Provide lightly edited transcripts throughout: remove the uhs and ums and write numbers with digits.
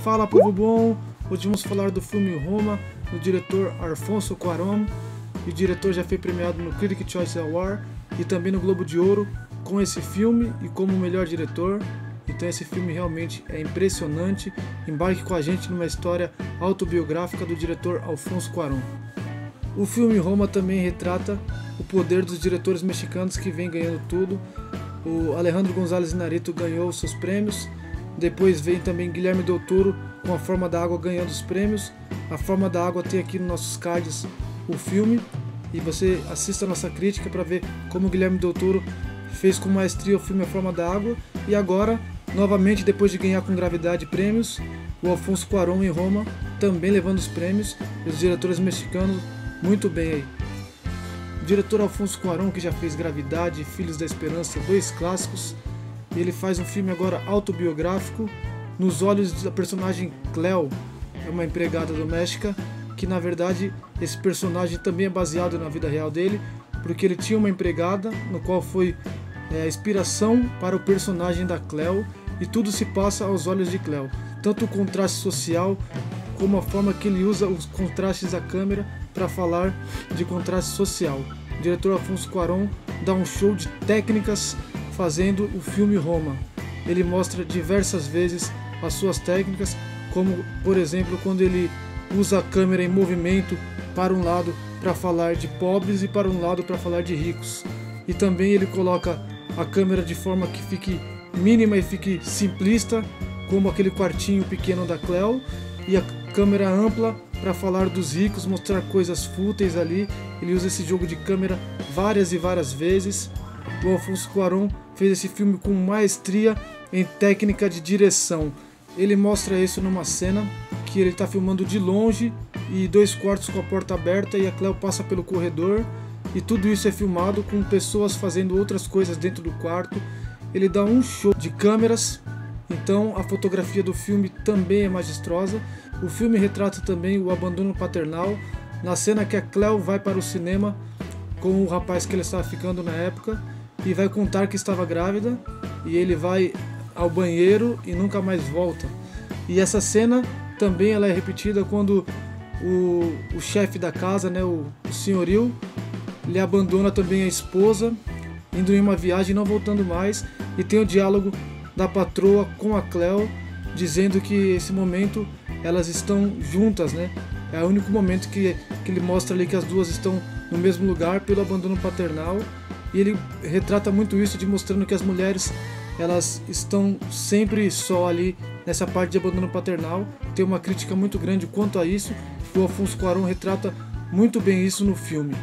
Fala, povo bom! Hoje vamos falar do filme Roma, do diretor Alfonso Cuarón. E o diretor já foi premiado no Critics' Choice Award e também no Globo de Ouro com esse filme e como o melhor diretor. Então esse filme realmente é impressionante. Embarque com a gente numa história autobiográfica do diretor Alfonso Cuarón. O filme Roma também retrata o poder dos diretores mexicanos que vem ganhando tudo. O Alejandro González Iñárritu ganhou os seus prêmios. Depois vem também Guilherme Del Toro com A Forma da Água ganhando os prêmios. A Forma da Água tem aqui nos nossos cards o filme. E você assista a nossa crítica para ver como o Guilherme Del Toro fez com maestria o filme A Forma da Água. E agora, novamente, depois de ganhar com gravidade prêmios, o Alfonso Cuarón em Roma também levando os prêmios. E os diretores mexicanos muito bem aí. O diretor Alfonso Cuarón, que já fez Gravidade e Filhos da Esperança, dois clássicos, e ele faz um filme agora autobiográfico, nos olhos da personagem Cleo, é uma empregada doméstica, que na verdade esse personagem também é baseado na vida real dele, porque ele tinha uma empregada, no qual foi a inspiração para o personagem da Cleo, e tudo se passa aos olhos de Cleo, tanto o contraste social, como a forma que ele usa os contrastes da câmera para falar de contraste social. O diretor Alfonso Cuarón dá um show de técnicas fazendo o filme Roma. Ele mostra diversas vezes as suas técnicas, como por exemplo quando ele usa a câmera em movimento para um lado para falar de pobres e para um lado para falar de ricos. E também ele coloca a câmera de forma que fique mínima e fique simplista, como aquele quartinho pequeno da Cleo, e a câmera ampla para falar dos ricos, mostrar coisas fúteis ali. Ele usa esse jogo de câmera várias e várias vezes. O Alfonso Cuarón fez esse filme com maestria em técnica de direção. Ele mostra isso numa cena que ele está filmando de longe e 2 quartos com a porta aberta e a Cleo passa pelo corredor, e tudo isso é filmado com pessoas fazendo outras coisas dentro do quarto. Ele dá um show de câmeras. Então a fotografia do filme também é majestosa. O filme retrata também o abandono paternal, na cena que a Cleo vai para o cinema com o rapaz que ela estava ficando na época e vai contar que estava grávida, e ele vai ao banheiro e nunca mais volta. E essa cena também ela é repetida quando o chefe da casa, né, o senhorio, ele abandona também a esposa, indo em uma viagem e não voltando mais, e tem o diálogo da patroa com a Cleo, dizendo que esse momento elas estão juntas, né? É o único momento que ele mostra ali que as duas estão no mesmo lugar pelo abandono paternal, e ele retrata muito isso, de mostrando que as mulheres elas estão sempre só ali nessa parte de abandono paternal. Tem uma crítica muito grande quanto a isso. O Alfonso Cuarón retrata muito bem isso no filme.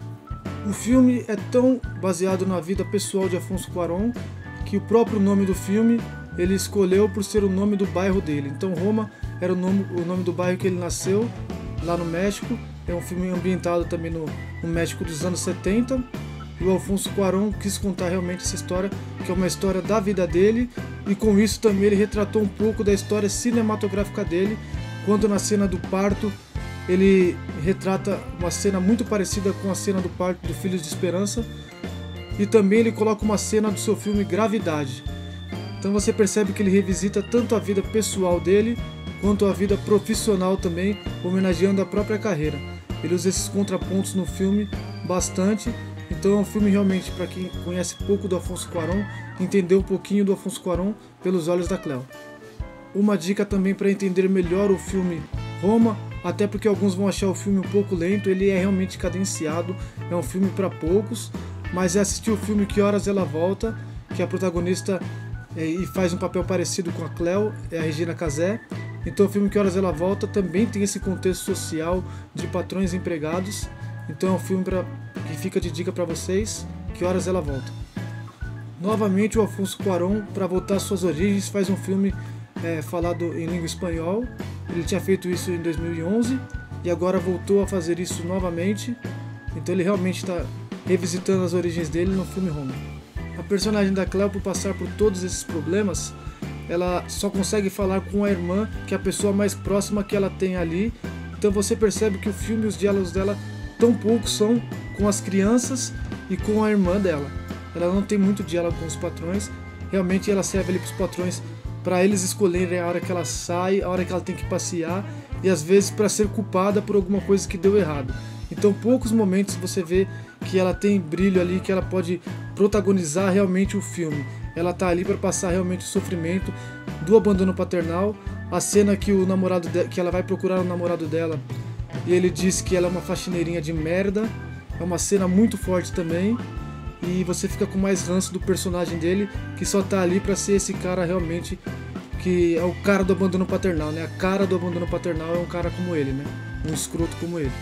O filme é tão baseado na vida pessoal de Alfonso Cuarón que o próprio nome do filme ele escolheu por ser o nome do bairro dele. Então Roma era o nome do bairro que ele nasceu, lá no México. É um filme ambientado também no México dos anos 70. E o Alfonso Cuarón quis contar realmente essa história, que é uma história da vida dele, e com isso também ele retratou um pouco da história cinematográfica dele, quando na cena do parto ele retrata uma cena muito parecida com a cena do parto do Filhos de Esperança, e também ele coloca uma cena do seu filme Gravidade. Então você percebe que ele revisita tanto a vida pessoal dele quanto a vida profissional também, homenageando a própria carreira. Ele usa esses contrapontos no filme bastante. Então é um filme realmente para quem conhece pouco do Alfonso Cuarón, entender um pouquinho do Alfonso Cuarón pelos olhos da Cleo. Uma dica também para entender melhor o filme Roma, até porque alguns vão achar o filme um pouco lento, ele é realmente cadenciado, é um filme para poucos, mas é assistir o filme Que Horas Ela Volta, que a protagonista e faz um papel parecido com a Cleo, é a Regina Casé. Então o filme Que Horas Ela Volta também tem esse contexto social de patrões e empregados. Então é um filme que fica de dica para vocês, Que Horas Ela Volta. Novamente o Alfonso Cuarón, para voltar às suas origens, faz um filme falado em língua espanhol. Ele tinha feito isso em 2011 e agora voltou a fazer isso novamente. Então ele realmente está revisitando as origens dele no filme Roma. A personagem da Cleo, por passar por todos esses problemas, ela só consegue falar com a irmã, que é a pessoa mais próxima que ela tem ali. Então você percebe que o filme e os diálogos dela tão poucos são com as crianças e com a irmã dela. Ela não tem muito diálogo com os patrões. Realmente ela serve ali para os patrões para eles escolherem a hora que ela sai, a hora que ela tem que passear e às vezes para ser culpada por alguma coisa que deu errado. Então, poucos momentos você vê que ela tem brilho ali, que ela pode protagonizar realmente o filme. Ela tá ali para passar realmente o sofrimento do abandono paternal. A cena que o namorado que ela vai procurar o namorado dela e ele diz que ela é uma faxineirinha de merda. É uma cena muito forte também. E você fica com mais ranço do personagem dele, que só tá ali para ser esse cara realmente que é o cara do abandono paternal, né? A cara do abandono paternal é um cara como ele, né? Um escroto como ele.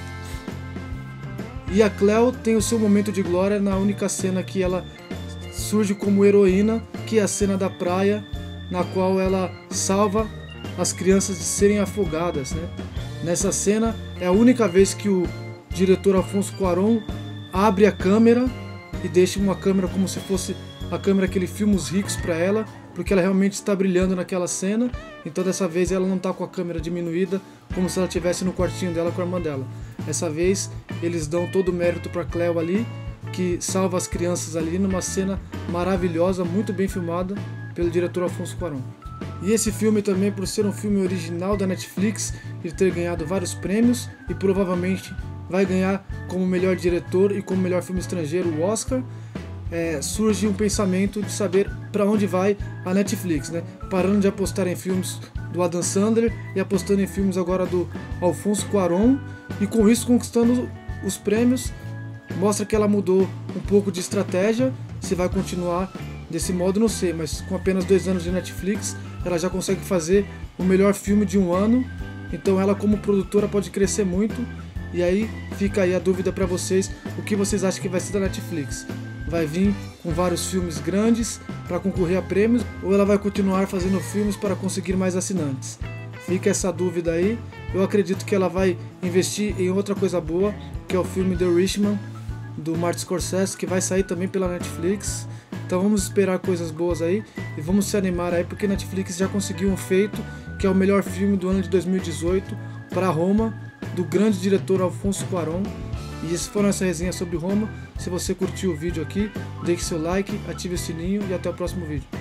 E a Cleo tem o seu momento de glória na única cena que ela surge como heroína, que é a cena da praia, na qual ela salva as crianças de serem afogadas, né? Nessa cena é a única vez que o diretor Alfonso Cuarón abre a câmera e deixa uma câmera como se fosse a câmera que ele filma os ricos para ela, porque ela realmente está brilhando naquela cena. Então dessa vez ela não está com a câmera diminuída, como se ela estivesse no quartinho dela com a irmã dela. Essa vez eles dão todo o mérito para Cleo ali, que salva as crianças ali numa cena maravilhosa, muito bem filmada pelo diretor Alfonso Cuarón. E esse filme também, por ser um filme original da Netflix e ter ganhado vários prêmios, e provavelmente vai ganhar como melhor diretor e como melhor filme estrangeiro o Oscar, surge um pensamento de saber para onde vai a Netflix, né? Parando de apostar em filmes do Adam Sandler e apostando em filmes agora do Alfonso Cuarón, e com isso conquistando os prêmios. Mostra que ela mudou um pouco de estratégia. Se vai continuar desse modo, não sei, mas com apenas 2 anos de Netflix ela já consegue fazer o melhor filme de um ano. Então ela, como produtora, pode crescer muito. E aí fica aí a dúvida para vocês: o que vocês acham que vai ser da Netflix? Vai vir com vários filmes grandes para concorrer a prêmios, ou ela vai continuar fazendo filmes para conseguir mais assinantes? Fica essa dúvida aí. Eu acredito que ela vai investir em outra coisa boa, que é o filme The Irishman, do Martin Scorsese, que vai sair também pela Netflix. Então vamos esperar coisas boas aí e vamos se animar aí, porque a Netflix já conseguiu um feito, que é o melhor filme do ano de 2018 para Roma, do grande diretor Alfonso Cuarón. E essas foram essa resenha sobre Roma. Se você curtiu o vídeo aqui, deixe seu like, ative o sininho e até o próximo vídeo.